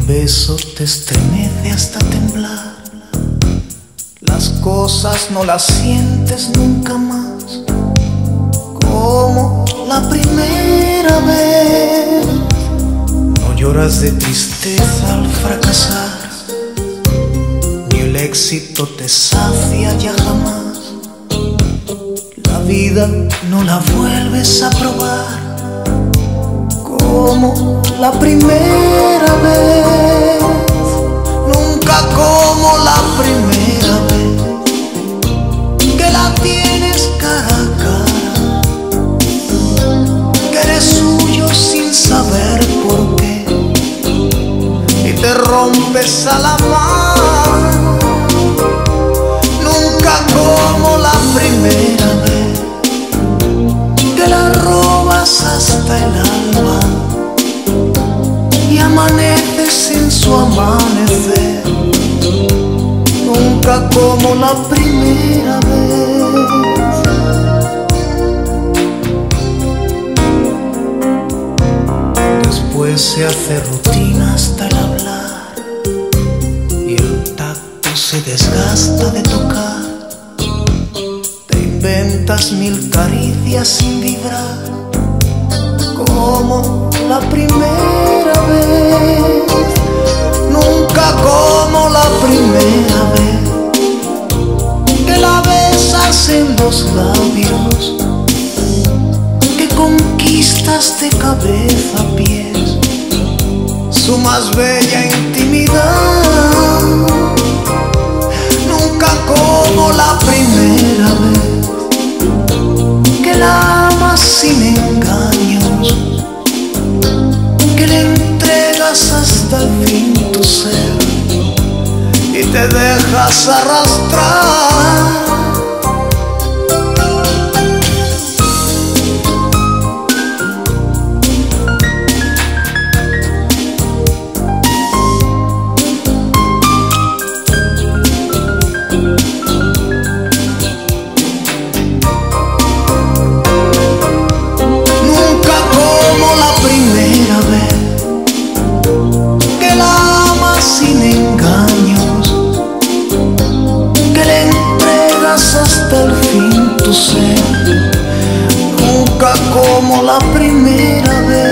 beso te estremece hasta temblar. Las cosas no las sientes nunca más, como la primera vez. No lloras de tristeza al fracasar, ni el éxito te sacia ya jamás. La vida no la vuelves a probar, como la primera vez. Nunca como la primera vez que la tienes cara a cara, que eres suyo sin saber por qué, y te rompes al amar. Nunca como la primera vez que la robas hasta el alba y amaneces en su amanecer. Nunca como la primera vez. Después se hace rutina hasta el hablar y el tacto se desgasta de tocar. Te inventas mil caricias sin vibrar, como la primera vez. Nunca como la primera vez que la besas en los labios, que conquistas de cabeza a pies su más bella intimidad. Nunca como la primera vez que la amas sin engaños, que le entregas hasta el fin tu ser y te dejas arrastrar. Hasta el fin tu ser, nunca como la primera vez.